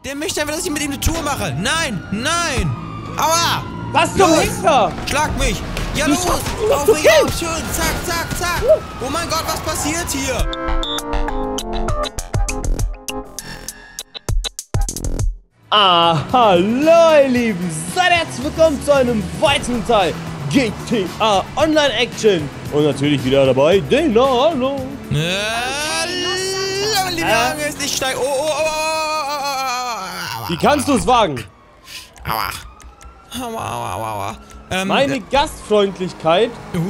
Der möchte einfach, dass ich mit ihm eine Tour mache. Nein, nein. Aua. Was zum Henker? Schlag mich. Ja, los. Auf mich auf. Schön. Zack, zack, zack. Oh mein Gott, was passiert hier? Hallo ihr Lieben. Seid herzlich willkommen zu einem weiteren Teil GTA Online Action. Und natürlich wieder dabei, Dana, hallo. Hallo, ist nicht steil. Oh. Wie kannst du es wagen? Aua. Meine Gastfreundlichkeit.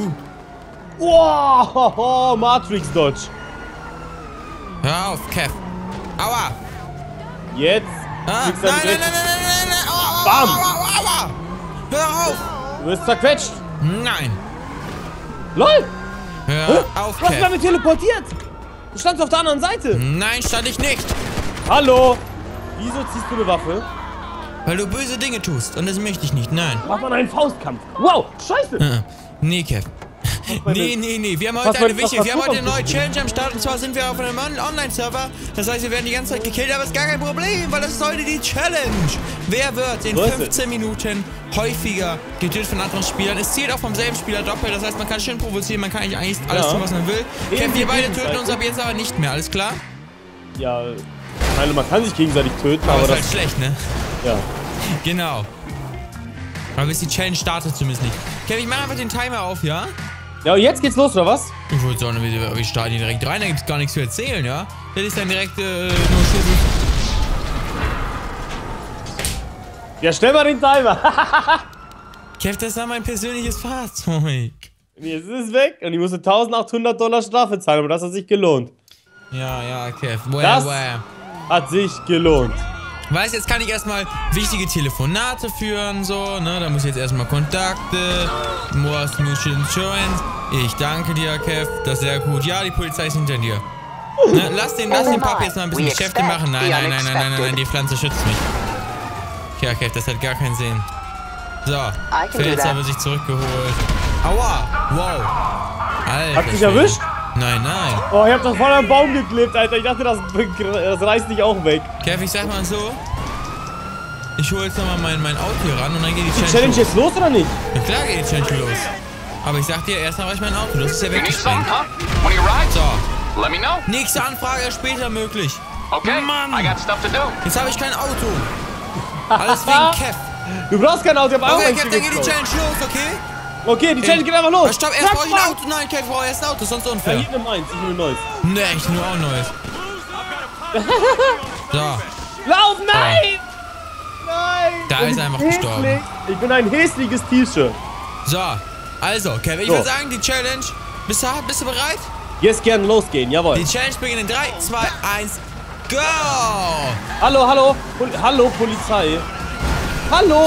Wow, Matrix Dodge. Hör auf, Kev. Aua. Jetzt. Nein. Aua. Bam. Aua. Hör auf. Du wirst zerquetscht. Nein. LOL. Hör auf, Du hast mich Kev. damit teleportiert. Du standst auf der anderen Seite. Nein, stand ich nicht. Hallo. Wieso ziehst du eine Waffe? Weil du böse Dinge tust. Und das möchte ich nicht. Nein. Mach mal einen Faustkampf. Wow, scheiße. Nee, Kev. Nee. Wir haben heute eine neue Challenge am Start. Und zwar sind wir auf einem Online-Server. Das heißt, wir werden die ganze Zeit gekillt. Aber ist gar kein Problem, weil das ist heute die Challenge. Wer wird in 15 Minuten häufiger getötet von anderen Spielern? Es zählt auch vom selben Spieler doppelt. Das heißt, man kann schön provozieren. Man kann eigentlich alles tun, was man will. Kev, wir beide töten uns ab jetzt aber nicht mehr. Alles klar? Ja, ich meine, man kann sich gegenseitig töten, Aber aber ist das halt schlecht, ne? Ja. Genau. Aber bis die Challenge startet zumindest nicht. Kev, ich mache einfach den Timer auf, ja? Ja, und jetzt geht's los, oder was? Ich würde sagen, wir starten hier direkt rein, da gibt's gar nichts zu erzählen, ja? Das ist dann direkt nur Schüssel. Ja, stell mal den Timer. Kev, das war mein persönliches Fahrzeug. Jetzt ist es weg und ich musste $1.800 Strafe zahlen, aber das hat sich gelohnt. Ja, Kev. Das hat sich gelohnt. Weißt, jetzt kann ich erstmal wichtige Telefonate führen, so, ne? Da muss ich jetzt erstmal Kontakte. Most Mutual Insurance. Ich danke dir, Kev. Das ist sehr gut. Ja, die Polizei ist hinter dir. Ne? Lass den Papi jetzt mal ein bisschen Geschäfte machen. Nein, die Pflanze schützt mich. Ja, Kev, das hat gar keinen Sinn. So, Felser wird sich zurückgeholt. Aua, wow. Alter, Hat dich erwischt? Nein. Oh, ich hab doch voll am Baum geklebt, Alter. Ich dachte, das reißt dich auch weg. Kev, ich sag mal so. Ich hole jetzt nochmal mein Auto hier ran und dann geht Die Challenge jetzt los oder nicht? Ja, klar geht die Challenge los. Aber ich sag dir, erst noch ich mein Auto. Das ist ja weggesprengt. So. Nächste Anfrage später möglich. Okay, Mann. I got stuff to do. Jetzt habe ich kein Auto. Alles wegen Kev. Du brauchst kein Auto, ich hab auch Okay, ein Kev, dann geht die Challenge los, okay? Okay, die Challenge geht einfach los. Stopp, erst brauche ich ein Auto. Nein, Kev, ich brauche erst ein Auto, sonst Ja, unfair. hier nimm eins, ich nehme neues. Nee, ich nehme auch ein neues. So. Lauf, nein! Nein! Da ist er einfach hässlich. gestorben. Ich bin ein hässliches T-Shirt. So. Also, Kev, ich würde sagen, die Challenge. Bist du bereit? Jetzt gerne losgehen, jawohl. Die Challenge beginnt in 3, 2, 1, go! Hallo, hallo, Polizei. Hallo!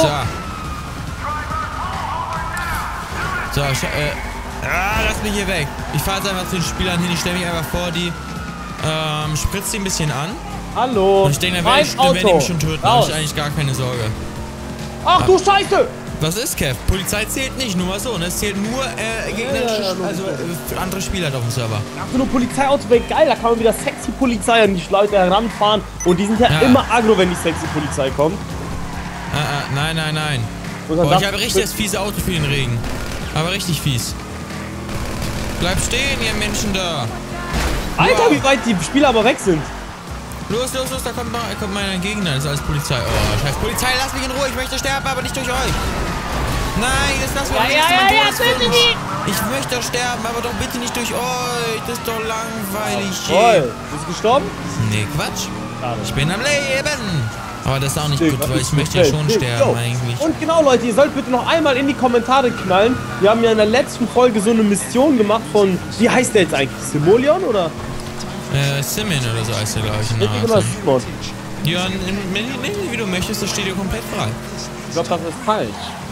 So, lass mich hier weg. Ich fahre jetzt einfach zu den Spielern hin, ich stelle mich einfach vor die, spritze die ein bisschen an. Hallo! Und ich denke, dann werden die mich schon töten, da habe ich eigentlich gar keine Sorge. Ach du Scheiße! Was ist, Kev? Polizei zählt nicht, nur mal so, ne? Es zählt nur, gegnerische, andere Spieler auf dem Server. Ach so, ein Polizeiauto wäre geil, da kann man wieder sexy Polizei an die Leute heranfahren. Und die sind ja immer aggro, wenn die sexy Polizei kommt. Nein. Boah, ich habe richtig das fiese Auto für den Regen. Aber richtig fies. Bleib stehen, ihr Menschen da. Alter, wie weit die Spieler aber weg sind. Los, da kommt mein Gegner, das ist alles Polizei. Oh, scheiß Polizei, lass mich in Ruhe, ich möchte sterben, aber nicht durch euch. Nein, das lass mich bitte nicht. Ich möchte sterben, aber doch bitte nicht durch euch. Das ist doch langweilig. Toll. Bist du gestorben? Nee, Quatsch. Schade. Ich bin am Leben. Aber das ist auch nicht gut, weil ich möchte ja schon sterben eigentlich. Und genau, Leute, ihr sollt bitte noch einmal in die Kommentare knallen. Wir haben ja in der letzten Folge so eine Mission gemacht von, wie heißt der jetzt eigentlich? Simoleon oder? Simin oder so heißt der, glaube ich. Oder Simon. Ja, wie du möchtest, das steht dir komplett frei. Ich glaube, das ist falsch.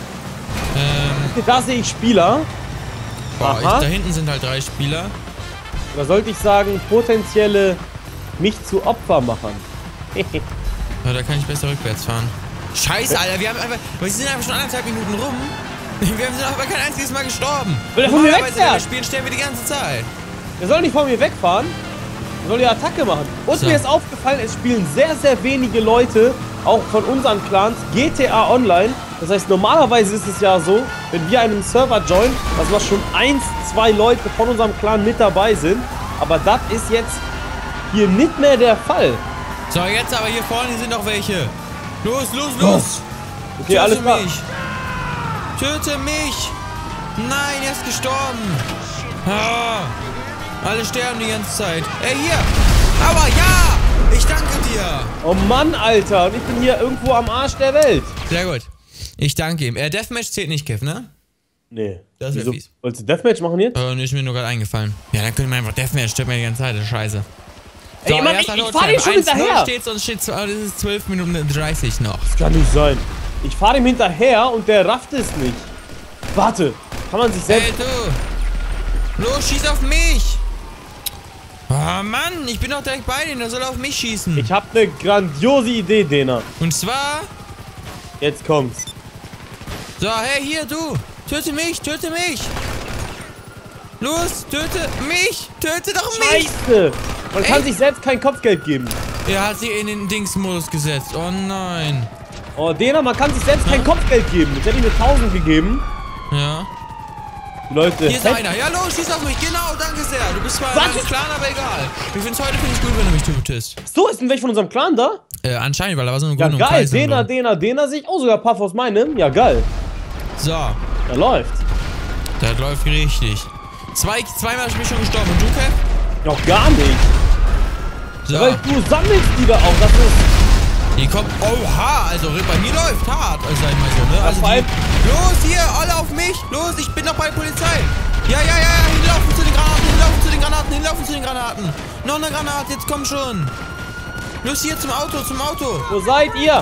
Da sehe ich Spieler. Da hinten sind halt 3 Spieler. Da sollte ich sagen, potenzielle mich zu Opfer machen. Ja, da kann ich besser rückwärts fahren. Scheiße, Alter, wir sind einfach schon 1,5 Minuten rum. Wir sind aber kein einziges Mal gestorben. Will der von mir wegfahren? Spielen sterben wir die ganze Zeit. Der soll nicht von mir wegfahren. soll die Attacke machen. Und So. mir ist aufgefallen, es spielen sehr, sehr wenige Leute, auch von unseren Clans, GTA Online. Das heißt, normalerweise ist es ja so, wenn wir einen Server joinen, dass noch schon 1, 2 Leute von unserem Clan mit dabei sind. Aber das ist jetzt hier nicht mehr der Fall. So, jetzt aber hier vorne sind noch welche. Los, los, los. Okay, alles klar. mich. Töte mich. Nein, er ist gestorben. Ah, alle sterben die ganze Zeit. Ey, hier. Aber ja, ich danke dir. Oh Mann, Alter. Und ich bin hier irgendwo am Arsch der Welt. Sehr gut. Ich danke ihm. Deathmatch zählt nicht, Kev, ne? Nee. Das wäre fies. Wolltest du Deathmatch machen jetzt? Ist mir nur gerade eingefallen. Ja, dann können wir einfach Deathmatch. Stört mir die ganze Zeit. Das ist scheiße. Ey, Mann, ich fahr den schon hinterher. Steht's und steht, das ist 12 Minuten 30 noch. Das kann nicht sein. Ich fahre ihm hinterher und der rafft es nicht. Warte. Kann man sich selbst... Hey, du. Los, schieß auf mich. Oh, Mann. Ich bin doch direkt bei denen. Der soll auf mich schießen. Ich hab eine grandiose Idee, Dena. Und zwar... Jetzt kommt's. So, hey, hier, du. Töte mich, töte mich. Los, töte mich. Töte doch mich. Scheiße. Man kann Ey. sich selbst kein Kopfgeld geben. Er hat sie in den Dingsmodus gesetzt. Oh nein. Oh, Dena, man kann sich selbst kein Kopfgeld geben. Jetzt hätte ich mir 1000 gegeben. Ja. Die Leute... Hier ist einer. Ja, los, schieß auf mich. Genau, danke sehr. Du bist zwar Was? ein Clan, aber egal. Ich find's heute gut, wenn du mich tötest. So, ist denn welch von unserem Clan da? Anscheinend, weil da war so eine Ja, grüne geil. Dena sehe ich auch sogar ein paar aus meinem. Ja, geil. So, Da läuft. das läuft richtig. Zweimal bin ich schon gestorben. Und du, Kev? Noch gar nicht. So, Weil du sammelst die da auch. Das ist... die kommt. Oha, also bei mir läuft hart, also sag ich mal so, ne? Also vor allem- los, hier, alle auf mich. Los, ich bin doch bei der Polizei. Ja, hinlaufen zu den Granaten, hinlaufen zu den Granaten, hinlaufen zu den Granaten. Noch eine Granate, jetzt komm schon. Los, hier zum Auto, zum Auto. Wo seid ihr?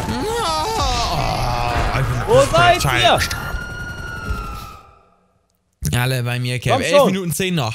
Wo seid ihr? Alle bei mir, Kev. Komm 11 schon. Minuten 10 noch.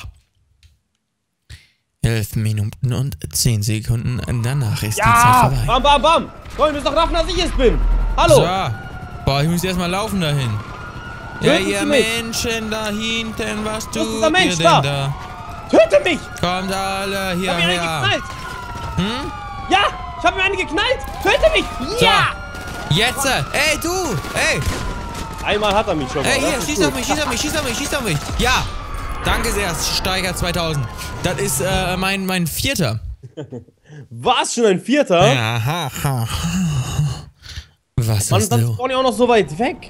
11 Minuten und 10 Sekunden. Danach ist die Zeit Ja, vorbei. bam, bam, bam. Komm, ihr müsst doch raffen, dass ich es bin. Hallo. So. Boah, ich muss erstmal laufen dahin. Ja, Töten ihr Sie mich. Menschen da hinten, was ist tut dieser Mensch ihr denn da? da? Töte mich. Kommt alle Ich hab mir einen hierher. geknallt. Hm? Ja, ich hab mir einen geknallt. Töte mich. Ja. Jetzt, ey, du, ey, Einmal hat er mich schon mal. ey, hier, Das ist schieß gut. auf mich, schieß auf mich, schieß auf mich, schieß auf mich. Ja, danke sehr, Steiger 2000. Das ist mein vierter. Was, schon ein Vierter? Ja, was Mann, ist das so? ist auch noch so weit weg.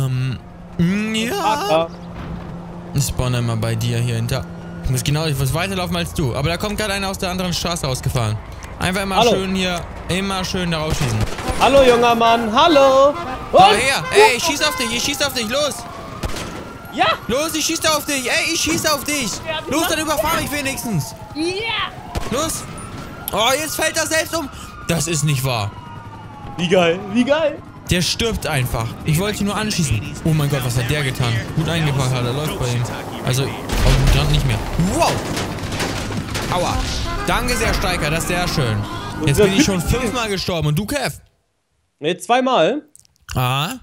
Ja. Ah, Ich spawne immer bei dir hier hinter. Ich muss weiterlaufen als du. Aber da kommt gerade einer aus der anderen Straße ausgefahren. Einfach immer Hallo. schön hier, immer schön darauf schießen. hallo, junger Mann. Hallo. So, Und? her. Ey, ich schieß auf dich, los. Ja. Los, ich schieße auf dich. Ey, ich schieße auf dich. Los, dann überfahr mich wenigstens. Ja. Los. Oh, jetzt fällt er selbst um. Das ist nicht wahr. Wie geil, wie geil. Der stirbt einfach. Ich wollte ihn nur anschießen. Oh mein Gott, was hat der getan? Gut eingepackt hat er, läuft bei ihm. Also, auf dem Stand nicht mehr. Wow. Aua. Danke sehr, Steiger, das ist sehr schön. Jetzt bin ich schon 5-mal gestorben. Und du, Kev? Ne, zweimal. Da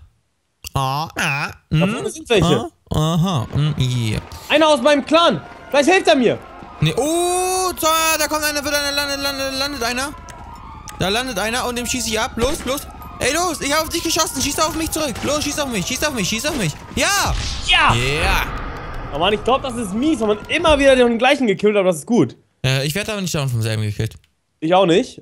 vorne sind welche. Aha. Yeah. Einer aus meinem Clan. Vielleicht hilft er mir. Nee. Oh, da kommt einer, landet einer. Da landet einer und dem schieße ich ab. Los. Ey, los, ich habe auf dich geschossen. Schieß auf mich zurück. Los, schieß auf mich. Ja. Ja. Ja. Aber Mann, ich glaube, das ist mies, weil man immer wieder den gleichen gekillt hat, aber das ist gut. Ich werde aber nicht dauernd vom selben gekillt. Ich auch nicht.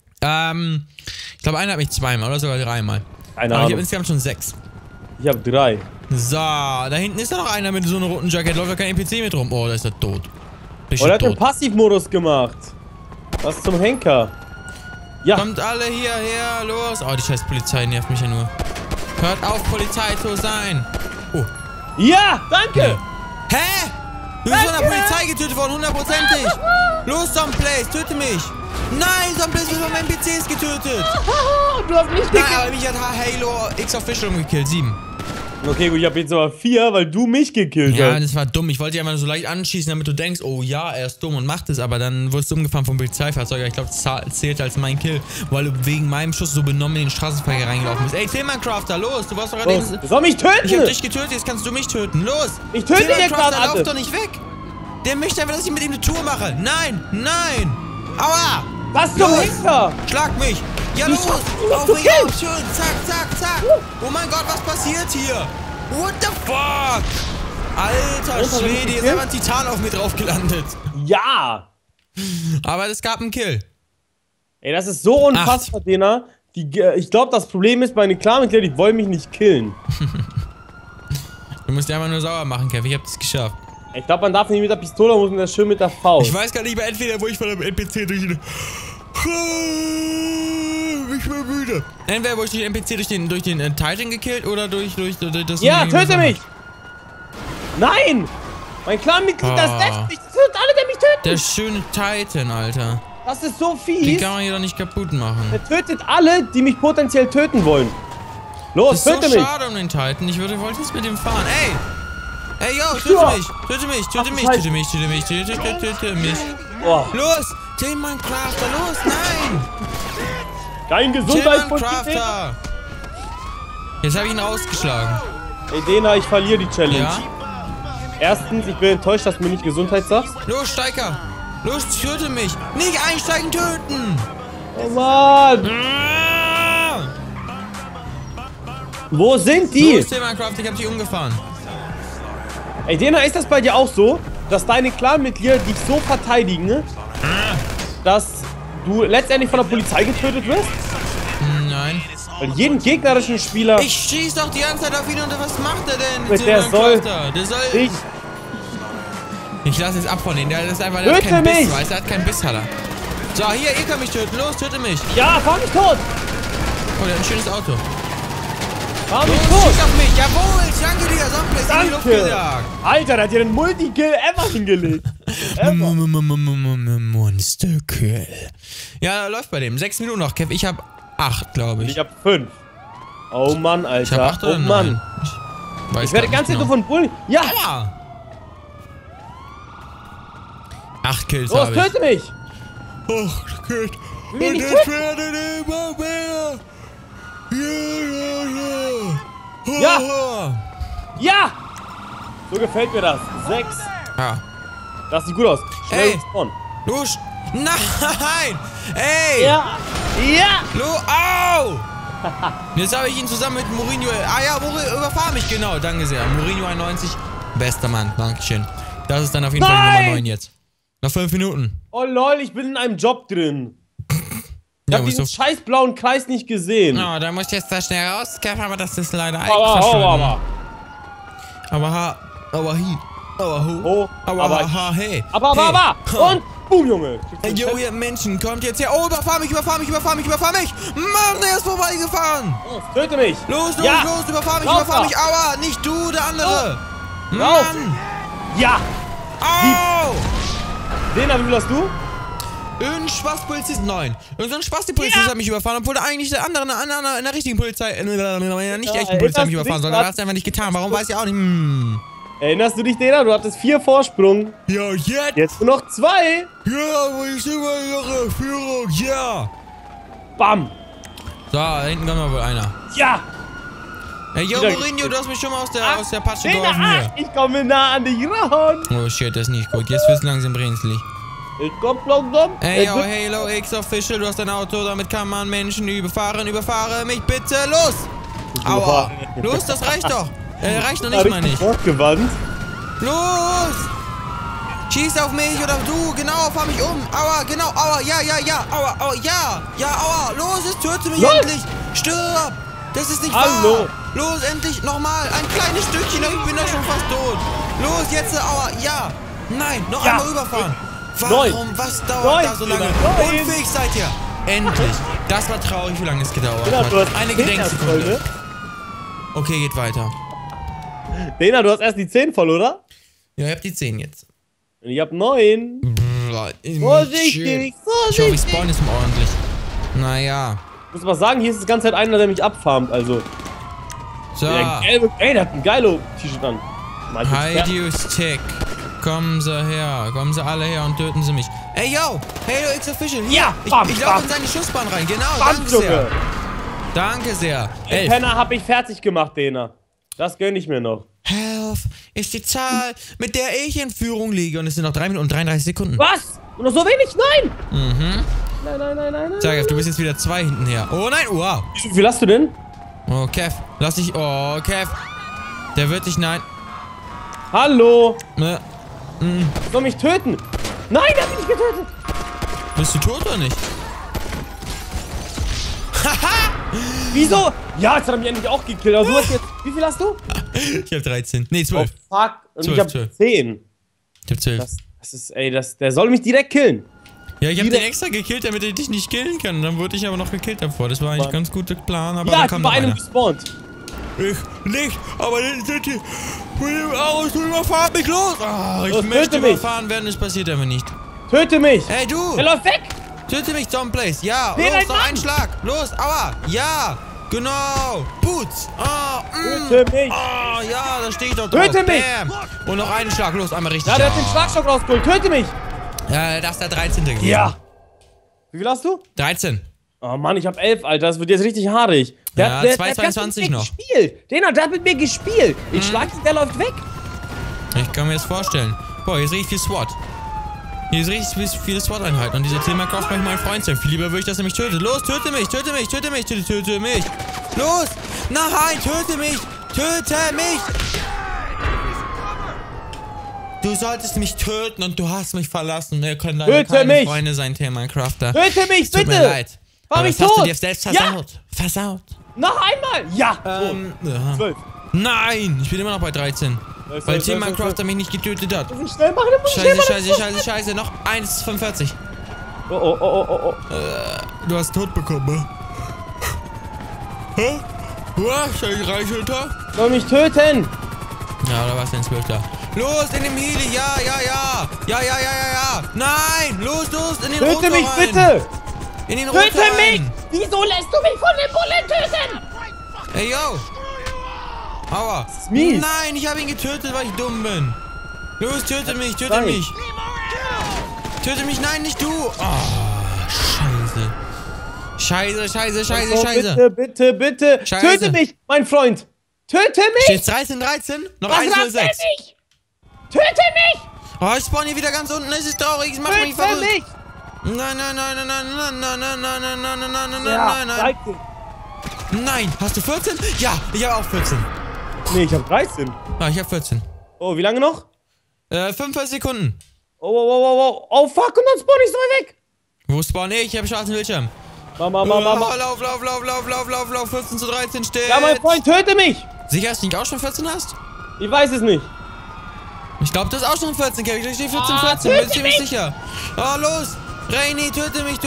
Ich glaube, einer hat mich 2-mal oder sogar 3-mal. Keine Aber ich Ahnung. habe insgesamt schon 6. Ich habe 3. So, da hinten ist da noch einer mit so einem roten Jackett. Läuft da kein NPC mit rum. Oh, da ist er tot. Oh, Richtig der hat den tot. Passivmodus gemacht. Was zum Henker. Ja. Kommt alle hierher, los. Oh, die scheiß Polizei nervt mich ja nur. Hört auf, Polizei zu sein. Oh. Ja, danke. Hä? Du bist von der Polizei getötet worden, 100%ig. Los, Zomblaze, töte mich. Nein, Zomblaze wird von NPCs getötet. Du hast mich Nein, gekillt. aber mich hat Halo X Official umgekillt, 7. Okay, gut, ich habe jetzt aber 4, weil du mich gekillt Ja, hast. das war dumm. Ich wollte dich einfach so leicht anschießen, damit du denkst, oh ja, er ist dumm und macht es, aber dann wurdest du umgefahren vom Polizeifahrzeug. Ich glaube, das zählt als mein Kill, weil du wegen meinem Schuss so benommen in den Straßenverkehr reingelaufen bist. Ey, Tillman-Crafter, los, du warst doch gerade eben... Du soll mich töten. Ich hab dich getötet, jetzt kannst du mich töten. Los! Ich töte dich Tillman-Crafter, gerade, lauf Alter. doch nicht weg! Der möchte einfach, dass ich mit ihm eine Tour mache. Nein, nein! Aua! Was zum Los! Henker? Schlag mich! Ja, Wie los! schaffst du das Auf zu mich killen? auf! Schön! Zack, zack, zack! Oh mein Gott, was passiert hier? What the fuck? Alter Und, hat er mich Schwede, hier ist gekillt? einfach ein Titan auf mir drauf gelandet. Ja. Aber es gab einen Kill. Ey, das ist so unfassbar, Dena. Ich glaube, das Problem ist, meine Clanmitglieder, die wollen mich nicht killen. Du musst die einfach nur sauer machen, Kev. Ich hab das geschafft. Ich glaube, man darf nicht mit der Pistole, man muss das schön mit der Faust. Ich weiß gar nicht mehr, entweder wo ich von einem NPC durch den... Ich bin müde. Entweder wurde ich durch den NPC durch den Titan gekillt oder durch das... Ja, töte mich! Nein! Mein Clanmitglied, das lässt mich. Das sind alle, der mich töten! Der schöne Titan, Alter. Das ist so Den fies. kann man hier doch nicht kaputt machen. Er tötet alle, die mich potenziell töten wollen. Los, Das ist töte so mich! schade um den Titan. Ich wollte jetzt mit dem fahren. Ey! Ey, yo, Ja. töte mich! Oh, Los! Den Minecrafter, los! Nein! kein Den Gesundheitspunkt. Minecrafter! Jetzt habe ich ihn rausgeschlagen. Ey, Dena, ich verliere die Challenge. Ja? Erstens, ich bin enttäuscht, dass du mir nicht Gesundheit sagst. Los, Steiger! Los, töte mich! Nicht einsteigen, töten! Oh Mann! Ah! Wo sind die? Los, den Minecraft, ich hab dich umgefahren. Ey, Dena, ist das bei dir auch so, dass deine Clanmitglieder dich so verteidigen, ne? Dass du letztendlich von der Polizei getötet wirst? Nein. Weil jeden gegnerischen Spieler... Ich schieß doch die ganze Zeit auf ihn und was macht er denn? Mit der Minecrafter? Der soll... Ich... Ich lasse jetzt ab von denen. Der ist einfach... Töte Der hat keinen Biss, mich! weißt du? Der hat keinen Biss, hat er. So, hier, ihr könnt mich töten. Los, töte mich. Ja, fahr mich tot! Oh, der hat ein schönes Auto. Fahr mich Los, tot! schieß auf mich. Jawohl, ich danke dir. Sonnenblitz in die Luft Danke! gejagt. Alter, der hat dir den Multikill ever hingelegt. Monsterkill. Ja, läuft bei dem. 6 Minuten noch, Kev. Ich hab 8, glaube ich. Ich hab 5. Oh Mann, Alter. Ich hab 8 oder oh 9. Mann. Ich werde ganz genau. von Bullen. Ja! Aua! 8 Kills Los, habe ich. töte mich! Ach, Gott. Will Und nicht es töten. werden immer mehr. Ja. Ja. Ja! So gefällt mir das. 6. Ah. Das sieht gut aus. Schnell Ey. spawn. Los. Nein. Ey. Ja! Ja! Au. Jetzt habe ich ihn zusammen mit Mourinho. Ah ja, überfahr mich, genau. Danke sehr. Mourinho 91. Bester Mann. Dankeschön. Das ist dann auf jeden Fall die Nummer 9 jetzt. Nach 5 Minuten. Oh lol, ich bin in einem Job drin. Ich Ja, hab musst diesen du- scheiß blauen Kreis nicht gesehen. Oh, da muss ich jetzt da schnell raus, Kev, aber das ist leider Aber. Aber hi. Aber hu. Oh, aber- ha, hey. Aber. Hey. Und boom, Junge. Ey, yo, ihr Menschen, kommt jetzt her. Oh, überfahr mich. Mann, der ist vorbeigefahren. Los, töte mich. Los, Ja. überfahr Lauf da. mich. Aua, nicht du, der andere. Lauf. Mann. Ja! Au. Dena, wie viel hast du? Irgendein Spaßpolizist, 9. Irgend so ein Spaß-Polizist hat mich überfahren, obwohl der eigentlich der andere in der richtigen Polizei, nicht der echten Polizei mich überfahren soll. Aber er hat es einfach nicht getan. Warum, weiß ich auch nicht. Erinnerst du dich, Dena? Du hattest 4 Vorsprung. Ja, jetzt. Jetzt nur noch 2. Ja, aber ich sehe mal ihre Führung. Ja. Bam. So, da hinten kommt mal wohl einer. Ja. Ey, yo, Wieder Mourinho, du hast mich schon mal aus der Patsche Dena, geholfen hier. ich komme nah an dich ran. Oh shit, das ist nicht gut. Jetzt wird's langsam brenzlig. Ich komm langsam. Ey, yo, Halo X Official, du hast ein Auto, damit kann man Menschen überfahren. Überfahre mich bitte, los! Aua! Los, das reicht doch! Reicht noch nicht mal nicht. Fortgewandt. Los! Schieß auf mich oder du, genau, fahr mich um. Aua, genau, aua, ja, aua, aua, ja, aua, los, es töte mich Los! endlich. Stirb! Das ist nicht Hallo. wahr. Los, endlich, nochmal, ein kleines Stückchen, ich bin doch schon fast tot. Los, jetzt, aua, ja. Nein, noch Ja. einmal überfahren. Neun. Warum, was dauert da so lange? Neun. Unfähig seid ihr. Endlich. Das war traurig, wie lange es gedauert Dena, du hat. hast Eine 10 Gedenksekunde. erst voll, ne? Okay, geht weiter. Dena, du hast erst die 10 voll, oder? Ja, ihr habt die 10 jetzt. Und ich hab 9. Vorsichtig, Ich hoffe, ich vorsichtig. spawn jetzt mal ordentlich. Naja. Ich muss mal sagen, hier ist die ganze Zeit einer, der mich abfarmt, also. So. Der gelbe, ey, der hat ein geilo T-Shirt an. Mal kurz Hideous Tech. Kommen sie her. Kommen sie alle her und töten sie mich. Ey, yo! Halo X Official. Hier. Ja, Ich bam, laufe bam. in seine Schussbahn rein. Genau, Bam, danke Junge. sehr. Danke sehr. Den 11. Penner hab ich fertig gemacht, Dena. Das gönn ich mir noch. Health ist die Zahl, mit der ich in Führung liege. Und es sind noch 3 Minuten und 33 Sekunden. Was? Und noch so wenig? Nein! Mhm. Nein. Sag, du bist jetzt wieder 2 hinten her. Oh nein, wow. Wie viel hast du denn? Oh, Kev, lass dich. Oh, Kev. Der wird dich, nein. Hallo! Mhm. Soll mich töten? Nein, der hat mich getötet! Bist du tot oder nicht? Haha! Wieso? Ja, jetzt hat er mich endlich auch gekillt. Aber du hast jetzt. Wie viel hast du? Ich hab 13. Nee, 12. Oh, fuck. Und 12, ich hab 12. 10. Ich hab 12. Das ist, ey, der soll mich direkt killen. Ja, ich hab den extra gekillt, damit er dich nicht killen kann. Und dann wurde ich aber noch gekillt davor. Das war eigentlich ein ganz guter Plan, aber Ja, dann ich kam bin noch bei einem einer. gespawnt. Ich nicht, aber dann sind die mit dem Auto überfahren mich los. Oh, ich Los, möchte töte mich. überfahren werden, es passiert aber nicht. Töte mich! Hey, du! Er läuft weg! Töte mich, Zomblaze. Ja, Nee, nein, los, noch Mann. einen Schlag. Los, aua. Ja, genau. Boots. Töte mich! Oh, ja, da stehe ich doch drauf. Töte mich. Bam. Und noch einen Schlag. Los, einmal richtig. Ja, der hat den Schlagstock rausgeholt. Töte mich! Ja, das ist der 13. gewesen. Ja! Wie viel hast du? 13. Oh Mann, ich hab 11, Alter. Das wird jetzt richtig haarig. Ja, der 2,22 hat mit mir noch. gespielt. Der hat mit mir gespielt. Ich schlag ihn, der läuft weg. Ich kann mir das vorstellen. Boah, hier ist richtig viel SWAT. Hier ist richtig viele SWAT-Einheiten. Und dieser Tilmacroft möchte mein Freund sein. Viel lieber würde ich, dass er mich tötet. Los, töte mich, töte mich, töte mich, töte mich. Los! Nein, töte mich! Töte mich! Du solltest mich töten und du hast mich verlassen. Wir können leider Töte keine mich. Freunde sein, Tilmacrofter. Töte mich, Tut bitte! mir leid. Mach Aber mich das hast du tot. dir selbst Ja. versaut. Versaut. Noch einmal! Ja! Ja. 12. Nein, ich bin immer noch bei 13. Weil Tilmacrofter mich nicht getötet hat. Muss ich schnell machen, muss ich schnell machen. Scheiße. Noch 1,45. Oh. Du hast tot bekommen, hä? Was? Soll ich reinschüttern? Soll mich töten! Ja, oder was denn, 12. Los, in dem Heli, ja. Nein, los, in den Töte Rotor mich, rein. bitte! In den Rotor Töte mich! rein. Wieso lässt du mich von den Bullen töten? Ey, yo. Aua. ist mies. Nein, ich habe ihn getötet, weil ich dumm bin. Los, töte mich, töte Nein. mich. Töte mich, nein, nicht du. Oh, Scheiße. Bitte. Scheiße. Töte mich, mein Freund. Töte mich! Steht's 13? Noch Was macht 1,06. er nicht? Töte mich! Oh, ich spawn hier wieder ganz unten. Es ist traurig. Es macht mich Töte verrückt. mich! Nein. Nein. Hast du 14? Ja, ich habe auch 14. Nee, ich hab 13. Ah, ich habe 14. Oh, wie lange noch? 45 Sekunden. Oh, fuck, und dann spawn ich so weit weg. Wo spawn ich? Ich habe schwarzen Bildschirm. Mama. Lauf. 14 zu 13 steht. Ja, mein Freund, töte mich! Sicher, dass du nicht auch schon 14 hast? Ich weiß es nicht. Ich glaube, das ist auch schon 14, Kevin. Ich stehe 14. töte Bin ich mir mich! sicher. Oh, los. Rainy, töte mich.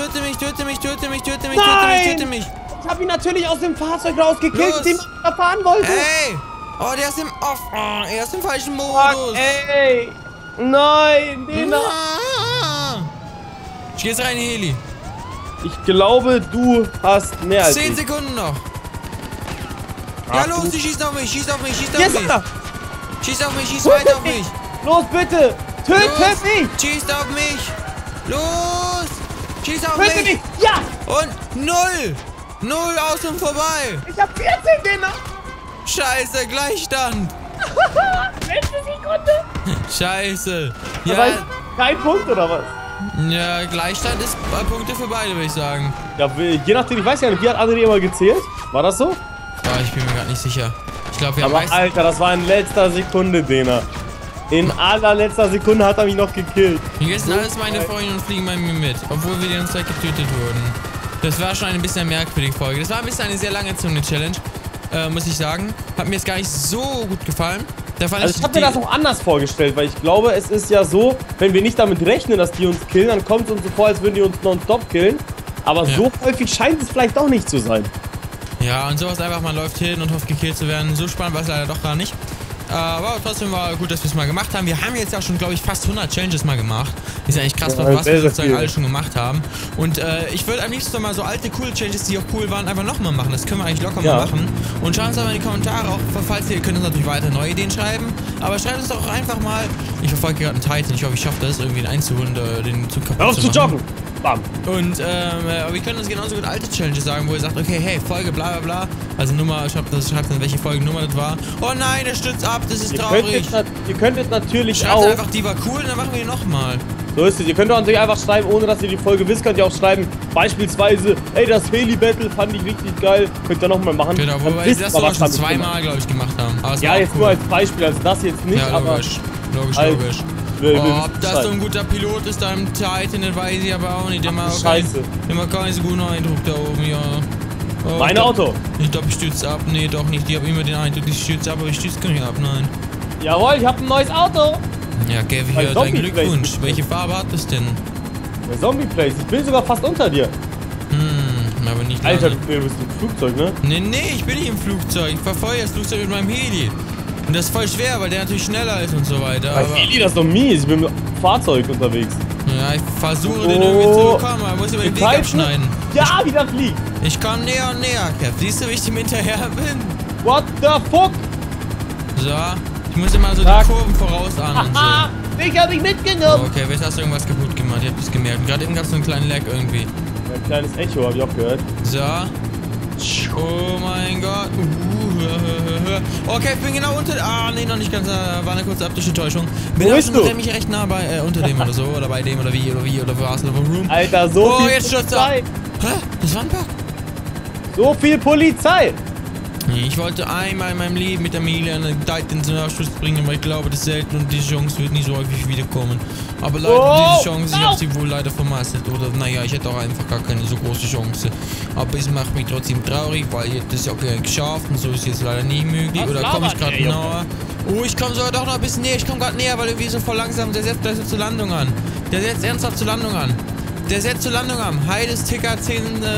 Nein! Ich hab ihn natürlich aus dem Fahrzeug rausgekillt, Los! den ich da fahren wollte. Ey. Oh, der ist im Off. Oh, er ist im falschen Modus. Fuck, ey! Nein, Dena! Ich geh jetzt rein, Heli. Ich glaube, du hast mehr als 10 ich. Sekunden noch. Ach, Ja, los, du- die schießen auf mich. Schieß Jetzt mich. ist er! Schieß weiter auf mich. Los, bitte! Töte Los, mich! schießt auf mich. Los. Schieß auf Töte mich. mich! Ja! Und 0. 0 aus und vorbei. Ich hab 14, Dena! Scheiße, Gleichstand. Letzte Sekunde! Scheiße. Das Ja, heißt, kein Punkt oder was? ja, Gleichstand ist Punkte für beide, würde ich sagen. Ja, je nachdem, ich weiß ja nicht, wie hat André immer gezählt? War das so? Oh, ich bin mir gerade nicht sicher. Ich glaube, wir haben Aber meistens... Alter, das war in letzter Sekunde, Dena. In allerletzter Sekunde hat er mich noch gekillt. Hier sind alles meine Freunde und fliegen bei mir mit, obwohl wir die ganze Zeit getötet wurden. Das war schon eine bisschen merkwürdige Folge. Das war ein bisschen eine sehr lange Challenge, muss ich sagen. Hat mir jetzt gar nicht so gut gefallen. Da fand Also ich habe mir das auch anders vorgestellt, weil ich glaube, es ist ja so, wenn wir nicht damit rechnen, dass die uns killen, dann kommt es uns so vor, als würden die uns nonstop killen. Aber Ja. so häufig scheint es vielleicht auch nicht zu sein. Ja, und sowas einfach, man läuft hin und hofft gekillt zu werden. So spannend war es leider doch gar nicht. Aber trotzdem war gut, dass wir es mal gemacht haben. Wir haben jetzt auch schon, glaube ich, fast 100 Challenges mal gemacht. Ist ja eigentlich krass, Ja, was sehr, wir sehr sozusagen viel. alle schon gemacht haben. Und ich würde am liebsten mal so alte, coole Challenges, die auch cool waren, einfach nochmal machen. Das können wir eigentlich locker Ja. mal machen. Und schaut uns aber in die Kommentare auch, falls ihr könnt uns natürlich weiter neue Ideen schreiben. Aber schreibt uns doch auch einfach mal. Ich verfolge gerade einen Titan. Ich hoffe, ich schaffe das, irgendwie ihn einzuholen, den Zug kaputt Hör auf zu zu machen. joggen! Bam! Und aber wir können uns genauso gut alte Challenges sagen, wo ihr sagt, okay, hey, Folge bla bla bla. Also Nummer, schreibt dann, welche Folgennummer das war. Oh nein, der stürzt ab, das ist traurig. Ihr könntet natürlich Schreibt auch... einfach, die war cool und dann machen wir die nochmal. So ist es. Ihr könnt auch natürlich einfach schreiben, ohne dass ihr die Folge wisst, könnt ihr auch schreiben, beispielsweise, ey, das Heli-Battle fand ich richtig geil. Könnt ihr nochmal machen. Genau, wobei wir das sogar schon zweimal, glaube ich, gemacht haben. Aber ja, jetzt cool. Nur als Beispiel, also das jetzt nicht, ja, logisch. Aber... Logisch. Ob das so ein guter Pilot ist da im Titan, weiß ich aber auch nicht. Der macht keinen so guten Eindruck da oben, ja. Oh, mein Auto. Ich glaube, ich stütze ab. Nee, doch nicht. Ich habe immer den Eindruck, ich stütze ab, aber ich stütze gar nicht ab, nein. Jawohl, ich habe ein neues Auto. Ja, Kevin, hier, dein Glückwunsch. Welche Farbe hat das denn? Der Zombie-Place. Ich bin sogar fast unter dir. Aber nicht Alter, du bist im Flugzeug, ne? Nee, ich bin nicht im Flugzeug. Ich verfolge das Flugzeug mit meinem Heli. Und das ist voll schwer, weil der natürlich schneller ist und so weiter. Aber Heli, das ist doch mies. Ich bin mit dem Fahrzeug unterwegs. Ja, ich versuche den irgendwie zu bekommen, aber muss über den Weg abschneiden. Ja, wie das fliegt. Ich komme näher und näher, Kev. Siehst du, wie ich dem hinterher bin? What the fuck? So, ich muss immer so die Kurven vorausahnen und so. Ich hab dich mitgenommen. Okay, jetzt hast du irgendwas kaputt gemacht. Ich hab das gemerkt. Gerade eben gab es so einen kleinen Lag irgendwie. Ja, ein kleines Echo, hab ich auch gehört. So. Oh mein Gott. Okay, ich bin genau unter... Ah, nee, noch nicht ganz. War eine kurze optische Täuschung. Bin auch schon nämlich recht nah bei, unter dem oder so. Oder bei dem oder wie oder was oder warum. Alter, so viel jetzt Polizei. Hä? Das war ein Bug. So viel Polizei. Ich wollte einmal in meinem Leben mit der Emilia einen Titan zum Abschluss bringen, weil ich glaube, das ist selten und diese Chance wird nicht so häufig wiederkommen. Aber leider, diese Chance, ich habe sie wohl leider vermasselt. Oder naja, ich hätte auch einfach gar keine so große Chance. Aber es macht mich trotzdem traurig, weil ich das ja auch geschafft und so ist jetzt leider nicht möglich. Oder komme ich gerade näher? Oh, ich komme sogar doch noch ein bisschen näher. Ich komme gerade näher, weil irgendwie so voll langsam. Der setzt gleich so zur Landung an. Der setzt ernsthaft zur Landung an. Der setzt zur Landung am. Heides Ticker 10,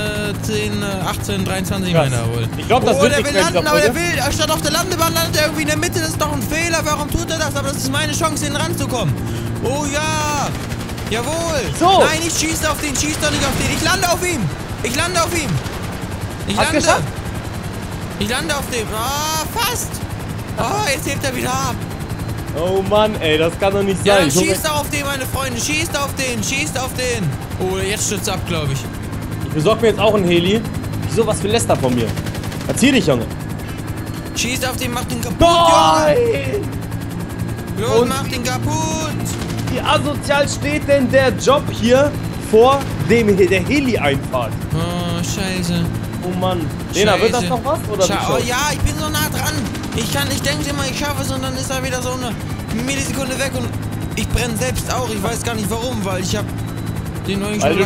18, 23 meiner wohl. Ich glaube, das wird der will landen, aber der will, statt auf der Landebahn landet er irgendwie in der Mitte. Das ist doch ein Fehler. Warum tut er das? Aber das ist meine Chance, hin ranzukommen. Oh ja. Jawohl. So. Nein, ich schieße auf den. Schieß doch nicht auf den. Ich lande auf ihm. Ich lande auf ihm. Ich lande. Ich lande auf dem. Ah, fast. Oh, jetzt hebt er wieder ab. Oh Mann, ey, das kann doch nicht sein. Ja, dann schießt auf den, meine Freunde. Schießt auf den. Schießt auf den. Oh, jetzt stürzt ab, glaube ich. Ich besorge mir jetzt auch einen Heli. Wieso, was für Läster von mir? Erzähl dich, Junge. Schießt auf den, macht den kaputt, Nein! Junge. Los, macht den kaputt. Wie asozial steht denn der Job hier vor der Heli-Einfahrt? Oh, scheiße. Oh Mann. Lena, wird das noch was? Oder oh ja, ich bin so nah dran. Ich denke immer, ich schaffe es und dann ist da wieder so eine Millisekunde weg und ich brenne selbst auch. Ich weiß gar nicht warum, weil ich habe den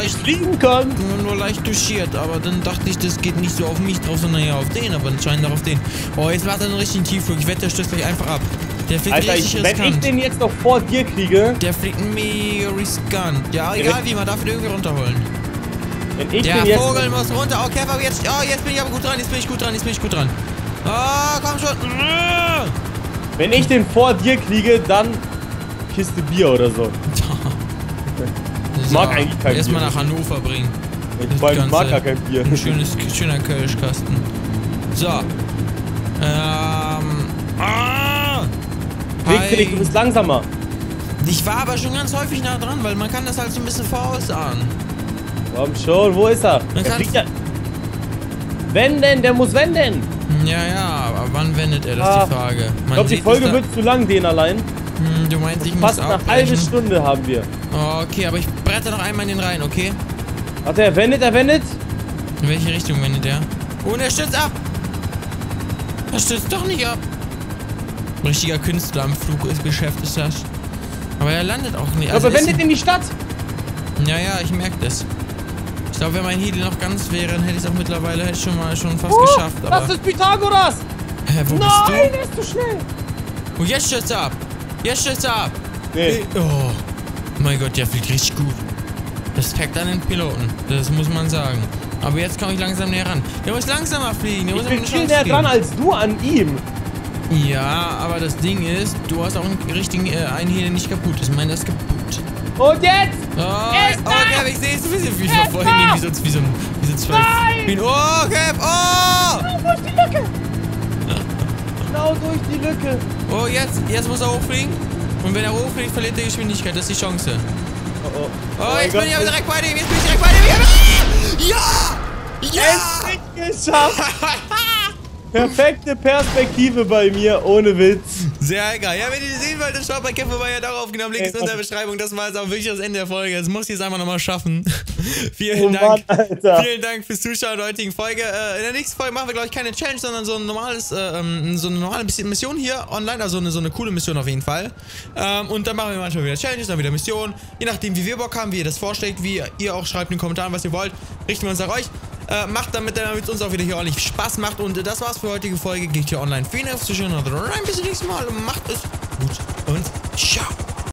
nur leicht touchiert. Aber dann dachte ich, das geht nicht so auf mich drauf, sondern ja auf den. Aber anscheinend auch auf den. Oh, jetzt macht er einen richtigen Tiefflug. Ich wette, der stößt gleich einfach ab. Der fliegt richtig riskant. Wenn ich den jetzt noch vor dir kriege... Der fliegt mega riskant. Ja, egal wie, man darf ihn irgendwie runterholen. Wenn ich der den jetzt Vogel muss runter. Okay, aber jetzt bin ich aber gut dran. Jetzt bin ich gut dran. Ah, komm schon. Wenn ich den vor dir kriege, dann Kiste Bier oder so. Ich mag eigentlich kein Bier. Erstmal nach Hannover bringen. Ich mag gar kein Bier. Ein schöner Kölschkasten. So. Felix, du bist langsamer. Ich war aber schon ganz häufig nah dran, weil man kann das halt so ein bisschen vorausahnen. Komm schon, wo ist er? Der fliegt ja. Wenden, der muss wenden. Ja, aber wann wendet er? Das ist die Frage. Ich glaube, die Folge wird zu lang, den allein. Du meinst, ich muss fast eine halbe Stunde haben wir. Okay, aber ich bretter noch einmal in den rein, okay? Warte, er wendet. In welche Richtung wendet er? Oh, und er stürzt ab. Er stürzt doch nicht ab. Richtiger Künstler am Fluggeschäft ist das. Aber er landet auch nicht. Also aber er wendet in die Stadt. Ja, ich merke das. Ich glaube, wenn mein Heli noch ganz wäre, dann hätte ich es auch mittlerweile schon fast geschafft. Aber das ist Pythagoras! Wo bist du? Nein, der ist zu schnell! Oh, jetzt stürzt er ab! Nee. Oh mein Gott, der fliegt richtig gut. Respekt an den Piloten, das muss man sagen. Aber jetzt komme ich langsam näher ran. Der muss langsamer fliegen, der muss ich bin viel näher dran als du an ihm. Ja, aber das Ding ist, du hast auch einen richtigen Heli, der nicht kaputt ist. Meiner ist kaputt. Und jetzt! Okay, ich sehe es ein bisschen wie vorhin, wie so zwei. Oh, Cap! Oh! Genau durch die Lücke! Genau durch die Lücke. Oh, jetzt muss er hochfliegen. Und wenn er hochfliegt, verliert er Geschwindigkeit. Das ist die Chance. Oh, jetzt bin ich aber direkt bei dem. Ja! Endlich geschafft! Perfekte Perspektive bei mir, ohne Witz. Sehr geil. Ja, wenn ihr sehen wollt, dann schaut bei Kev vorbei, ja darauf aufgenommen. Link ist in der Beschreibung. Das war jetzt auch wirklich das Ende der Folge. Das muss ich jetzt einfach nochmal schaffen. Vielen Dank. Mann, Alter. Vielen Dank fürs Zuschauen der heutigen Folge. In der nächsten Folge machen wir, glaube ich, keine Challenge, sondern so ein normales, so eine normale Mission hier online. Also so eine coole Mission auf jeden Fall. Und dann machen wir manchmal wieder Challenges, dann wieder Missionen. Je nachdem, wie wir Bock haben, wie ihr das vorschlägt, wie ihr auch schreibt in den Kommentaren, was ihr wollt, richten wir uns nach euch. Macht damit es uns auch wieder hier ordentlich Spaß macht. Und das war's für die heutige Folge. Geht hier online. Vielen Dank fürs Zuschauen. Bis zum nächsten Mal. Macht es gut und ciao.